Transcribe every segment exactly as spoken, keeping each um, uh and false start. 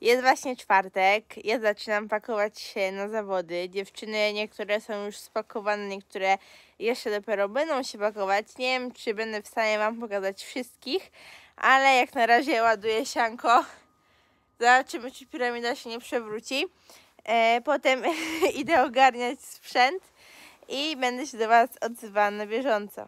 Jest właśnie czwartek, ja zaczynam pakować się na zawody. Dziewczyny niektóre są już spakowane, niektóre jeszcze dopiero będą się pakować. Nie wiem, czy będę w stanie wam pokazać wszystkich, ale jak na razie ładuję sianko. Zobaczymy, czy piramida się nie przewróci. E, potem idę ogarniać sprzęt i będę się do was odzywała na bieżąco.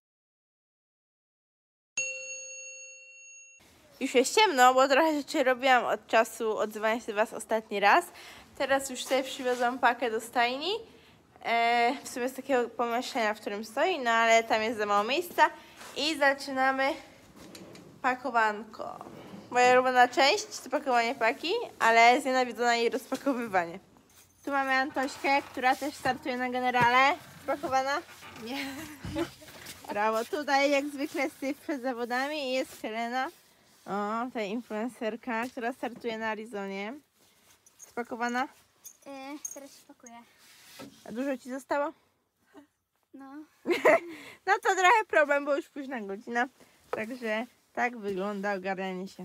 Już jest ciemno, bo trochę rzeczy robiłam od czasu odzywania się do was ostatni raz. Teraz już sobie przywiozłam pakę do stajni. E, w sumie z takiego pomieszczenia, w którym stoi, no ale tam jest za mało miejsca. I zaczynamy pakowanko. Moja ulubiona część to pakowanie paki, ale znienawidzona jej rozpakowywanie. Tu mamy Antośkę, która też startuje na generale. Spakowana? Nie. Brawo. Tutaj jak zwykle Steve przed zawodami i jest Helena. O, ta influencerka, która startuje na Arizonie. Spakowana? Yy, teraz się pakuję. A dużo ci zostało? No. No to trochę problem, bo już późna godzina. Także tak wygląda ogarnianie się.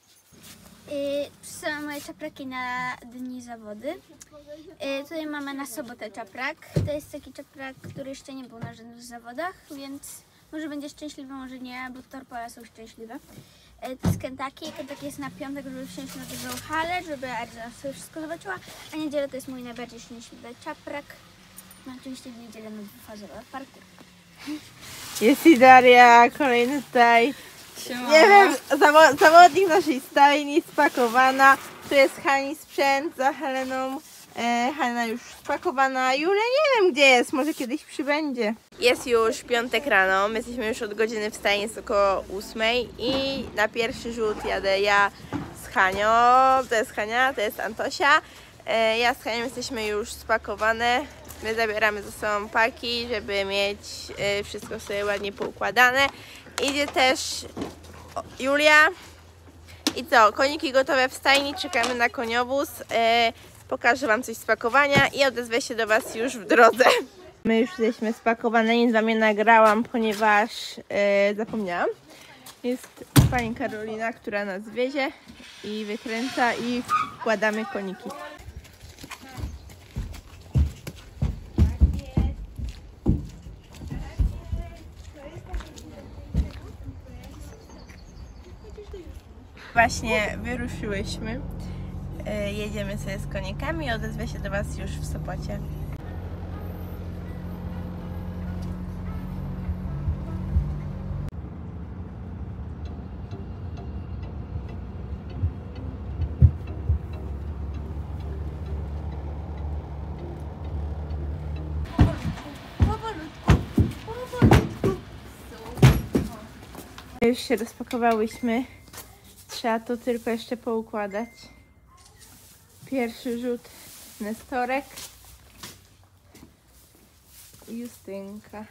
Yy, Przesyłam moje czapraki na dni zawody. Yy, tutaj mamy na sobotę czaprak. To jest taki czaprak, który jeszcze nie był na żadnych zawodach, więc może będzie szczęśliwy, może nie, bo Torpola są szczęśliwe. Yy, to jest Kentucky. Kentucky jest na piątek, żeby wsiąść na dużą halę, żeby Arizona sobie wszystko zobaczyła. A niedziela to jest mój najbardziej szczęśliwy czaprak. No oczywiście w niedzielę na dwufazowy parkour. Jest i Daria, kolejny tutaj. Siema. Nie wiem, zawo zawodnik naszej stajni, spakowana. Tu jest Hani sprzęt za Heleną. E, Hanna już spakowana. Julia nie wiem gdzie jest, może kiedyś przybędzie. Jest już piątek rano, my jesteśmy już od godziny w stajni, jest około ósmej i na pierwszy rzut jadę ja z Hanią. To jest Hania, to jest Antosia. E, ja z Hanią jesteśmy już spakowane. My zabieramy ze sobą paki, żeby mieć y, wszystko sobie ładnie poukładane. Idzie też Julia. I co? Koniki gotowe w stajni, czekamy na koniowóz. Y, pokażę wam coś z pakowania i odezwę się do was już w drodze. My już jesteśmy spakowane, nic wam nie nagrałam, ponieważ y, zapomniałam. Jest pani Karolina, która nas wiezie i wykręca i wkładamy koniki. Właśnie wyruszyłyśmy. Yy, jedziemy sobie z konikami i odezwę się do was już w Sopocie. Już się rozpakowałyśmy. Trzeba to tylko jeszcze poukładać. Pierwszy rzut Nestorek i Justynka.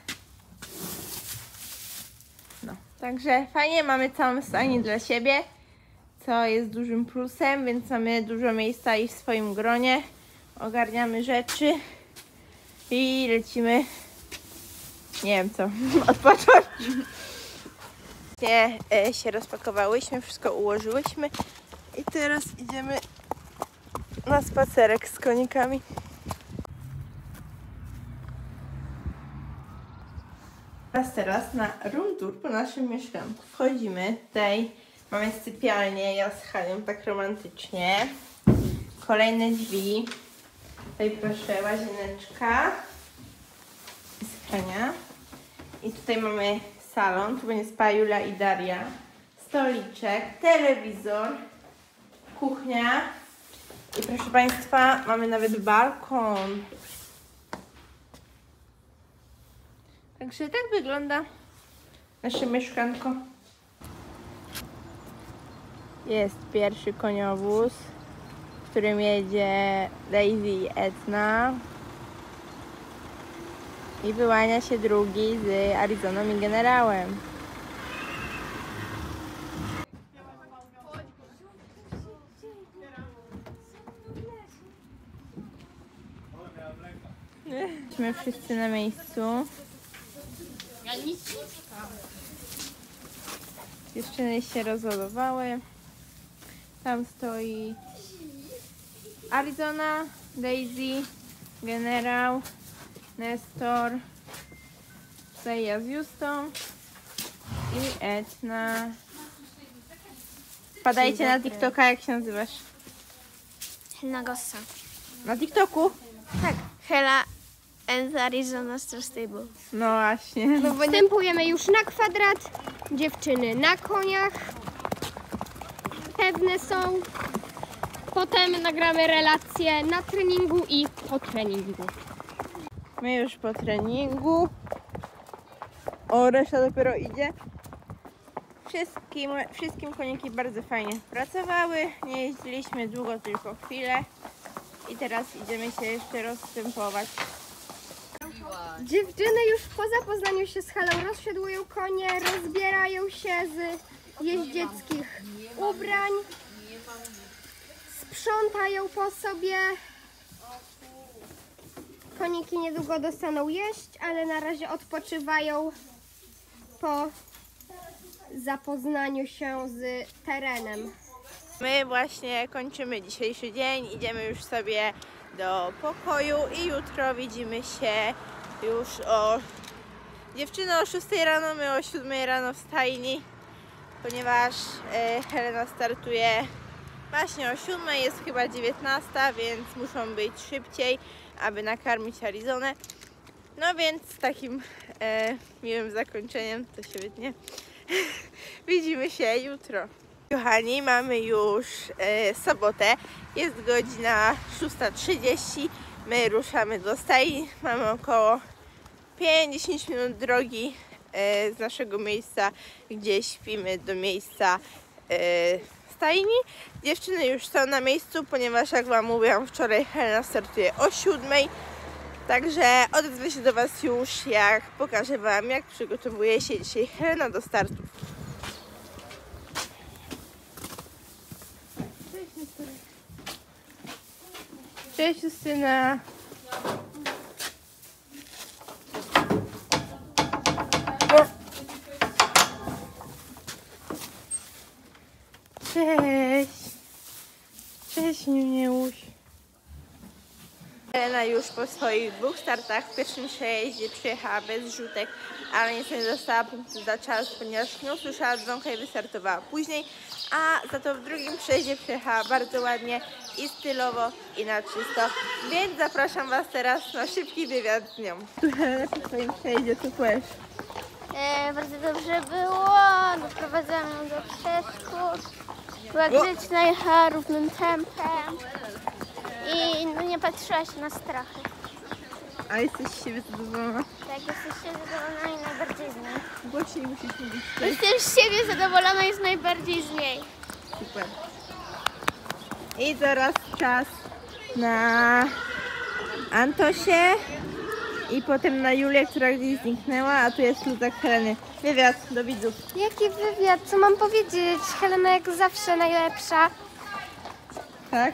No, także fajnie, mamy całą stajnię dla siebie, co jest dużym plusem, więc mamy dużo miejsca i w swoim gronie. Ogarniamy rzeczy i lecimy, nie wiem co, odpocząć. Nie, e, się rozpakowałyśmy, wszystko ułożyłyśmy i teraz idziemy na spacerek z konikami. Teraz teraz na room tour po naszym mieszkanku. Wchodzimy, tutaj mamy sypialnię, ja z Hanią tak romantycznie. Kolejne drzwi. Tutaj proszę łazieneczka. Sypialnia. I tutaj mamy salon, tu będzie spała Julia i Daria, stoliczek, telewizor, kuchnia i proszę Państwa, mamy nawet balkon. Także tak wygląda nasze mieszkanko. Jest pierwszy koniowóz, w którym jedzie Daisy i Etna. I wyłania się drugi z Arizoną i generałem. Jesteśmy wszyscy na miejscu. Dziewczyny się rozładowały. Tam stoi Arizona, Daisy, Generał, Nestor, tutaj ja z Justą i Etna. Wpadajcie na TikToka, jak się nazywasz? Helena Gossa. Na TikToku? Tak. Hela and Arizona Star Stable. No właśnie. No występujemy już na kwadrat, dziewczyny na koniach, pewne są. Potem nagramy relacje na treningu i po treningu. My już po treningu. O, reszta dopiero idzie. Wszystkim, wszystkim koniki bardzo fajnie pracowały. Nie jeździliśmy długo, tylko chwilę. I teraz idziemy się jeszcze rozstępować. Dziewczyny już po zapoznaniu się z halą rozsiadłują konie, rozbierają się z jeździeckich ubrań, sprzątają po sobie. Koniki niedługo dostaną jeść, ale na razie odpoczywają po zapoznaniu się z terenem. My właśnie kończymy dzisiejszy dzień. Idziemy już sobie do pokoju i jutro widzimy się już o... Dziewczyny o szóstej rano, my o siódmej rano w stajni, ponieważ e, Helena startuje właśnie o siódmej, jest chyba dziewiętnasta, więc muszą być szybciej, aby nakarmić Arizonę. No więc z takim e, miłym zakończeniem, to się wytnie, widzimy się jutro. Kochani, mamy już e, sobotę, jest godzina szósta trzydzieści, my ruszamy do stajni, mamy około pięć do dziesięciu minut drogi e, z naszego miejsca, gdzie śpimy, do miejsca e, stajni. Dziewczyny już są na miejscu, ponieważ jak Wam mówiłam wczoraj, Helena startuje o siódmej, także odezwę się do Was już, jak pokażę Wam, jak przygotowuje się dzisiaj Helena do startu. Cześć Justyna. Cześć. Cześć Niunieuś. Helena już po swoich dwóch startach w pierwszym przejeździe przyjechała bez rzutek, ale niestety dostała punkty za czas, ponieważ nie usłyszała dzwonka i wystartowała później, a za to w drugim przejeździe przyjechała bardzo ładnie i stylowo i na czysto, więc zapraszam Was teraz na szybki wywiad z nią. Helena, po swoim przejeździe co powiesz? E, bardzo dobrze było, doprowadzałam ją do przeszkód, była grzeczna, jechała równym tempem i no, nie patrzyła się na strachy. A jesteś z siebie zadowolona? Tak, jesteście zadowolona i najbardziej z niej. Głośniej musisz mówić. Jestem z siebie zadowolona i z najbardziej z niej. Super. I teraz czas na Antosię i potem na Julię, która gdzieś zniknęła, a tu jest luzak Heleny. Wywiad do widzów. Jaki wywiad? Co mam powiedzieć? Helena jak zawsze najlepsza. Tak?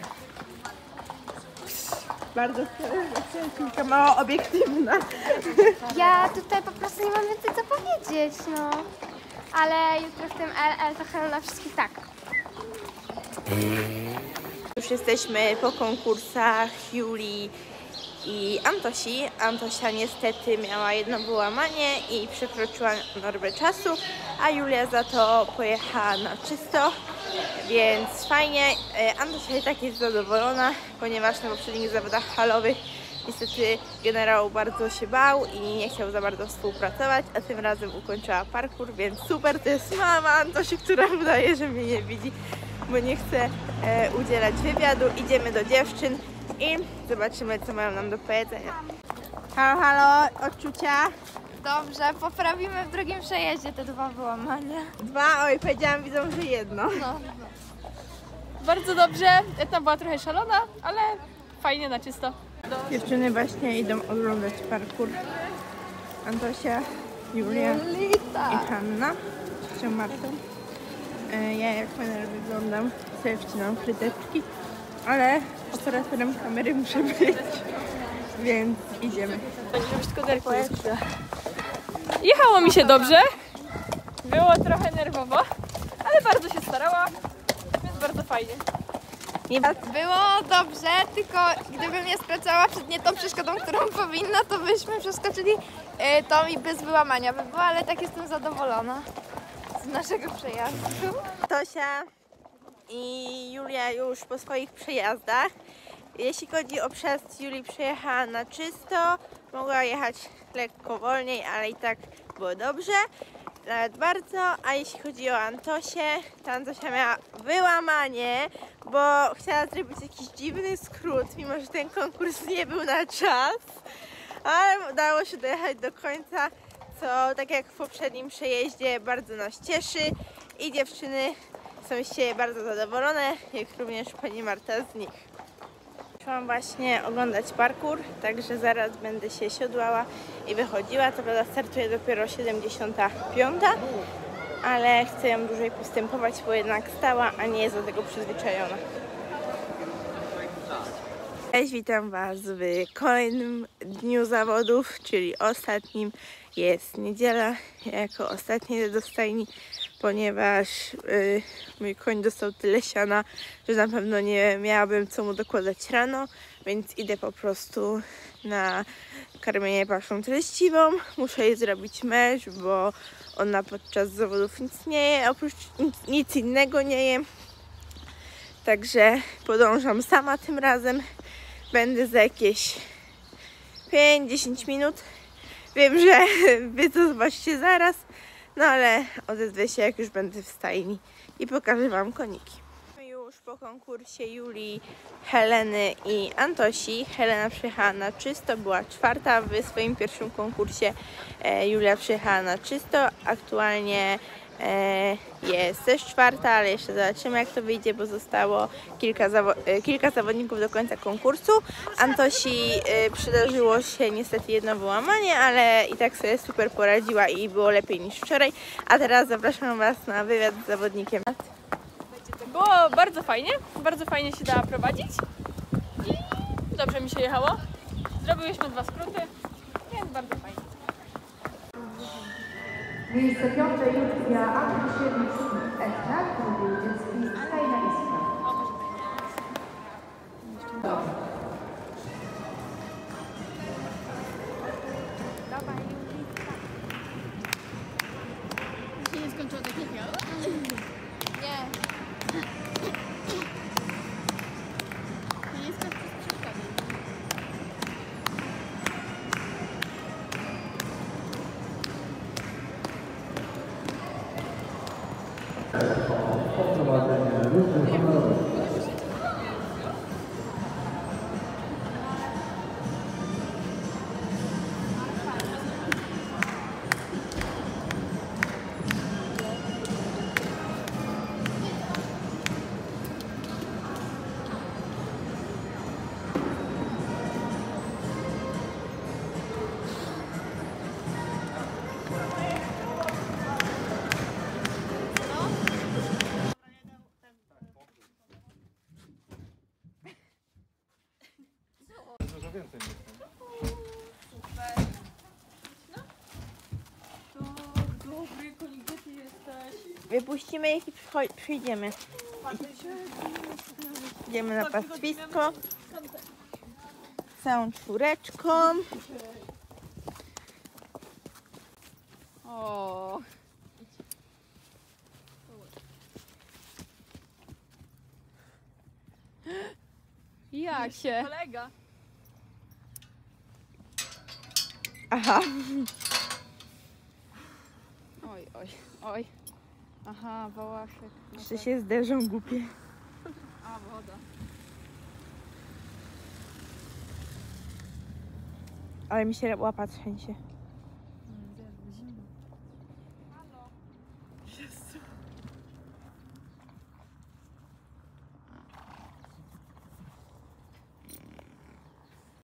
Bardzo kilka mało obiektywna. Ja tutaj po prostu nie mam więcej co powiedzieć, no. Ale jutro w tym L L to Helena wszystkich tak. Już jesteśmy po konkursach Julii i Antosi. Antosia niestety miała jedno wyłamanie i przekroczyła normę czasu, a Julia za to pojechała na czysto, więc fajnie. Antosia i tak jest zadowolona, ponieważ na poprzednich zawodach halowych niestety generał bardzo się bał i nie chciał za bardzo współpracować, a tym razem ukończyła parkour, więc super. To jest mama Antosi, która udaje, że mnie nie widzi, bo nie chce e, udzielać wywiadu. Idziemy do dziewczyn i zobaczymy, co mają nam do powiedzenia. Halo, halo, odczucia? Dobrze, poprawimy w drugim przejeździe te dwa wyłamania. Dwa, oj, powiedziałam, widzą, że jedno. No. Bardzo dobrze, Etna była trochę szalona, ale fajnie na czysto. Dziewczyny właśnie idą oglądać parkour. Antosia, Julia i Hanna z ciocią Martą. E, ja jak trener wyglądam, sobie wcinam fryteczki, ale operatorem kamery muszę być, więc idziemy. Jechało mi się dobrze, było trochę nerwowo, ale bardzo się starała, więc bardzo fajnie. Nie Było dobrze, tylko gdybym nie spracowała przed nie tą przeszkodą, którą powinna, to byśmy przeskoczyli y, tą i bez wyłamania by było, ale tak jestem zadowolona z naszego przejazdu. Tosia i Julia już po swoich przejazdach. Jeśli chodzi o przejazd, Julii przejechała na czysto, mogła jechać lekko wolniej, ale i tak było dobrze, nawet bardzo. A jeśli chodzi o Antosię, to Antosia miała wyłamanie, bo chciała zrobić jakiś dziwny skrót, mimo że ten konkurs nie był na czas, ale udało się dojechać do końca, co tak jak w poprzednim przejeździe bardzo nas cieszy i dziewczyny są z siebie bardzo zadowolone, jak również pani Marta z nich. Przyszłam właśnie oglądać parkour, także zaraz będę się siodłała i wychodziła. To prawda startuje dopiero siedemdziesiąta piąta, ale chcę ją dłużej postępować, bo jednak stała, a nie jest do tego przyzwyczajona. Cześć, witam Was w kolejnym dniu zawodów, czyli ostatnim. Jest niedziela, ja jako ostatni idę do stajni, ponieważ yy, mój koń dostał tyle siana, że na pewno nie miałabym co mu dokładać rano, więc idę po prostu na karmienie paszą treściwą. Muszę jej zrobić mecz, bo ona podczas zawodów nic nie je, oprócz nic, nic innego nie je. Także podążam sama tym razem. Będę za jakieś pięć do dziesięciu minut. Wiem, że wy to zobaczycie zaraz, no ale odezwę się, jak już będę w stajni i pokażę Wam koniki. Już po konkursie Julii, Heleny i Antosi. Helena przyjechała na czysto, była czwarta w swoim pierwszym konkursie. Julia przyjechała na czysto, aktualnie jest też czwarta, ale jeszcze zobaczymy, jak to wyjdzie, bo zostało kilka, zawo kilka zawodników do końca konkursu. Antosi przydarzyło się niestety jedno wyłamanie, ale i tak sobie super poradziła i było lepiej niż wczoraj. A teraz zapraszam Was na wywiad z zawodnikiem. Było bardzo fajnie, bardzo fajnie się dała prowadzić i dobrze mi się jechało. Zrobiłyśmy dwa skróty, jest bardzo fajnie. Miejsce piąte Julia Andrusiewicz, Etna, Kluby Dziecki, Stajna Iskra. Dobrze. Się nie skończyło tak jak miało? Nie. Nie jest to przeszkody. Prowadzenie ruchu honorowego. Dużo więcej niż Wypuścimy ich i przyjdziemy. Idziemy na pastwisko. Całą czwóreczką. O. Jak się? Kolega. Aha. Oj, oj, oj. Aha, wałaszek. Jeszcze się zderzą głupie. A, woda. Ale mi się łapa trzęsie.